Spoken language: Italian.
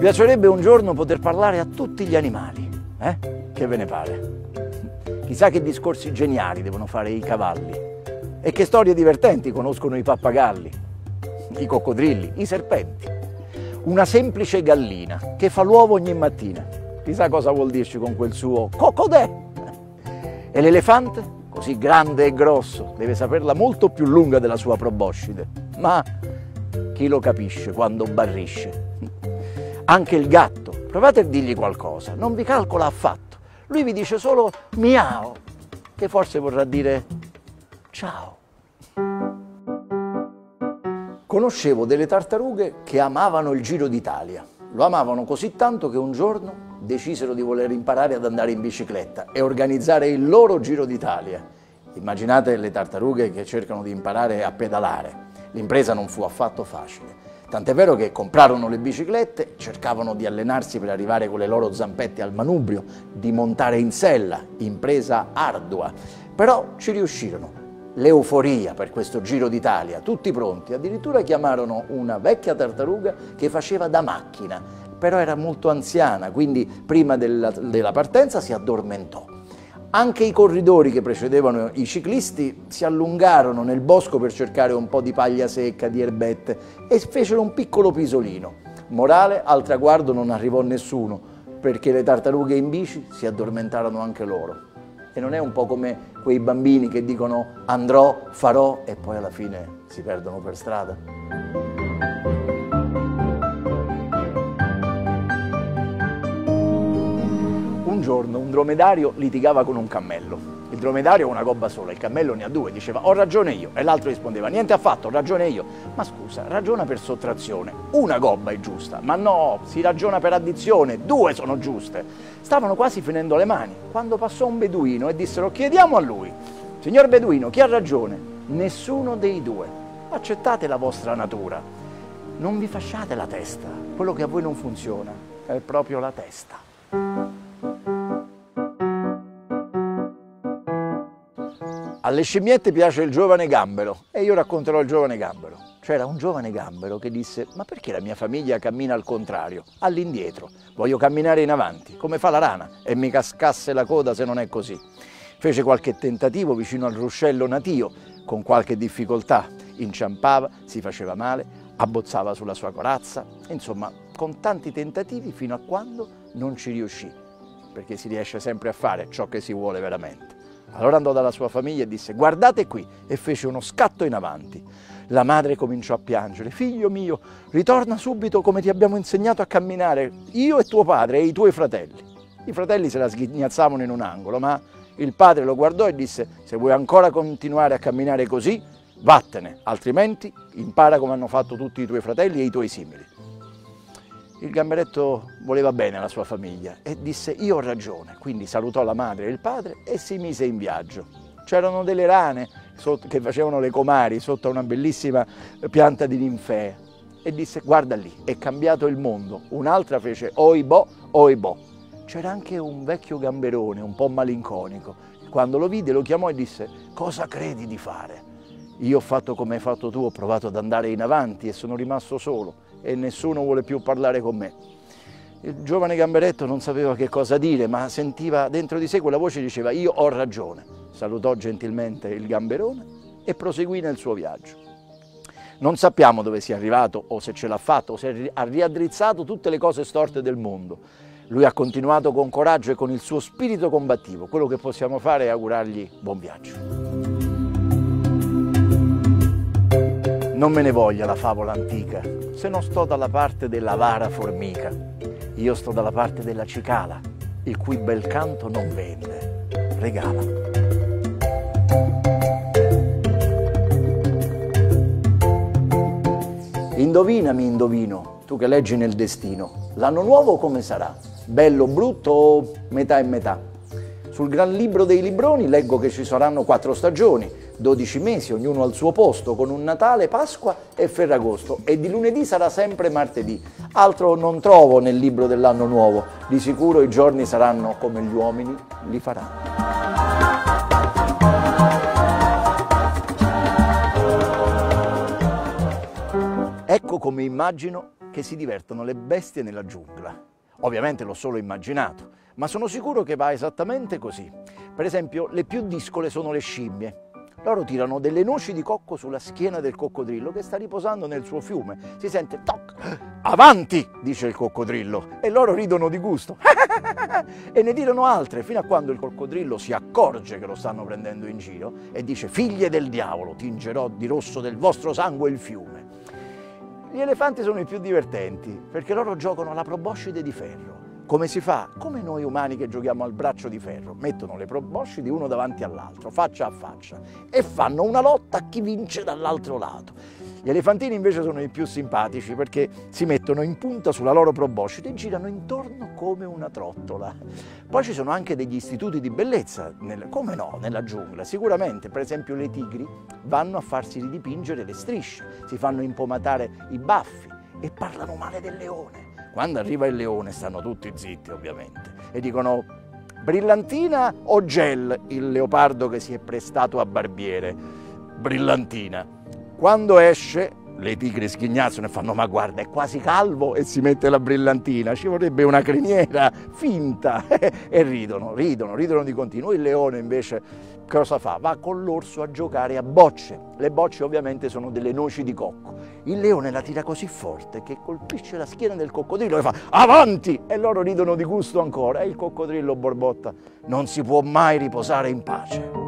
piacerebbe un giorno poter parlare a tutti gli animali, Che ve ne pare? Chissà che discorsi geniali devono fare i cavalli e che storie divertenti conoscono i pappagalli, i coccodrilli, i serpenti. Una semplice gallina che fa l'uovo ogni mattina, chissà cosa vuol dirci con quel suo cocodè. E l'elefante, così grande e grosso, deve saperla molto più lunga della sua proboscide, ma chi lo capisce quando barrisce? Anche il gatto, provate a dirgli qualcosa, non vi calcola affatto. Lui vi dice solo miau, che forse vorrà dire ciao. Conoscevo delle tartarughe che amavano il Giro d'Italia. Lo amavano così tanto che un giorno decisero di voler imparare ad andare in bicicletta e organizzare il loro Giro d'Italia. Immaginate le tartarughe che cercano di imparare a pedalare. L'impresa non fu affatto facile. Tant'è vero che comprarono le biciclette, cercavano di allenarsi per arrivare con le loro zampette al manubrio, di montare in sella, impresa ardua, però ci riuscirono. L'euforia per questo Giro d'Italia, tutti pronti, addirittura chiamarono una vecchia tartaruga che faceva da macchina, però era molto anziana, quindi prima della partenza si addormentò. Anche i corridori che precedevano i ciclisti si allungarono nel bosco per cercare un po' di paglia secca, di erbette e fecero un piccolo pisolino. Morale, al traguardo non arrivò nessuno perché le tartarughe in bici si addormentarono anche loro. E non è un po' come quei bambini che dicono andrò, farò e poi alla fine si perdono per strada? Un giorno un dromedario litigava con un cammello. Il dromedario ha una gobba sola, il cammello ne ha due, diceva ho ragione io, e l'altro rispondeva niente affatto, ho ragione io. Ma scusa, ragiona per sottrazione, una gobba è giusta, ma no, si ragiona per addizione, due sono giuste. Stavano quasi finendo le mani, quando passò un beduino e dissero chiediamo a lui, signor beduino, chi ha ragione? Nessuno dei due, accettate la vostra natura, non vi fasciate la testa, quello che a voi non funziona è proprio la testa. Alle scimmiette piace il giovane gambero e io racconterò il giovane gambero. C'era un giovane gambero che disse ma perché la mia famiglia cammina al contrario, all'indietro, voglio camminare in avanti, come fa la rana e mi cascasse la coda se non è così. Fece qualche tentativo vicino al ruscello natio, con qualche difficoltà, inciampava, si faceva male, abbozzava sulla sua corazza, insomma con tanti tentativi fino a quando non ci riuscì, perché si riesce sempre a fare ciò che si vuole veramente. Allora andò dalla sua famiglia e disse guardate qui e fece uno scatto in avanti. La madre cominciò a piangere, figlio mio, ritorna subito come ti abbiamo insegnato a camminare, io e tuo padre e i tuoi fratelli. I fratelli se la sghignazzavano in un angolo, ma il padre lo guardò e disse se vuoi ancora continuare a camminare così, vattene, altrimenti impara come hanno fatto tutti i tuoi fratelli e i tuoi simili. Il gamberetto voleva bene alla sua famiglia e disse io ho ragione, quindi salutò la madre e il padre e si mise in viaggio. C'erano delle rane che facevano le comari sotto una bellissima pianta di ninfea e disse guarda lì, è cambiato il mondo. Un'altra fece oibò, oibò. C'era anche un vecchio gamberone un po' malinconico. Quando lo vide lo chiamò e disse cosa credi di fare? Io ho fatto come hai fatto tu, ho provato ad andare in avanti e sono rimasto solo e nessuno vuole più parlare con me. Il giovane gamberetto non sapeva che cosa dire, ma sentiva dentro di sé quella voce che diceva io ho ragione. Salutò gentilmente il gamberone e proseguì nel suo viaggio. Non sappiamo dove sia arrivato o se ce l'ha fatto o se ha riaddrizzato tutte le cose storte del mondo. Lui ha continuato con coraggio e con il suo spirito combattivo. Quello che possiamo fare è augurargli buon viaggio. Non me ne voglia la favola antica, se non sto dalla parte dell'avara formica. Io sto dalla parte della cicala, il cui bel canto non vende, regala. Indovinami, indovino, tu che leggi nel destino, l'anno nuovo come sarà? Bello, brutto o metà e metà? Sul gran libro dei libroni leggo che ci saranno 4 stagioni, 12 mesi, ognuno al suo posto, con un Natale, Pasqua e Ferragosto, e di lunedì sarà sempre martedì. Altro non trovo nel libro dell'anno nuovo, di sicuro i giorni saranno come gli uomini li faranno. Ecco come immagino che si divertono le bestie nella giungla. Ovviamente l'ho solo immaginato, ma sono sicuro che va esattamente così. Per esempio, le più discole sono le scimmie. Loro tirano delle noci di cocco sulla schiena del coccodrillo che sta riposando nel suo fiume. Si sente toc, avanti, dice il coccodrillo, e loro ridono di gusto e ne tirano altre fino a quando il coccodrillo si accorge che lo stanno prendendo in giro e dice: figlie del diavolo, tingerò di rosso del vostro sangue il fiume. Gli elefanti sono i più divertenti perché loro giocano alla proboscide di ferro. Come si fa? Come noi umani che giochiamo al braccio di ferro. Mettono le proboscidi uno davanti all'altro, faccia a faccia, e fanno una lotta a chi vince dall'altro lato. Gli elefantini invece sono i più simpatici perché si mettono in punta sulla loro proboscide e girano intorno come una trottola. Poi ci sono anche degli istituti di bellezza, come no, nella giungla. Sicuramente, per esempio, le tigri vanno a farsi ridipingere le strisce, si fanno impomatare i baffi e parlano male del leone. Quando arriva il leone stanno tutti zitti, ovviamente, e dicono: brillantina o gel, il leopardo che si è prestato a barbiere? Brillantina. Quando esce, le tigri schignazzano e fanno: ma guarda, è quasi calvo, e si mette la brillantina, ci vorrebbe una criniera finta, e ridono di continuo. Il leone invece cosa fa? Va con l'orso a giocare a bocce. Le bocce ovviamente sono delle noci di cocco. Il leone la tira così forte che colpisce la schiena del coccodrillo e fa: avanti! E loro ridono di gusto ancora, e il coccodrillo borbotta: non si può mai riposare in pace.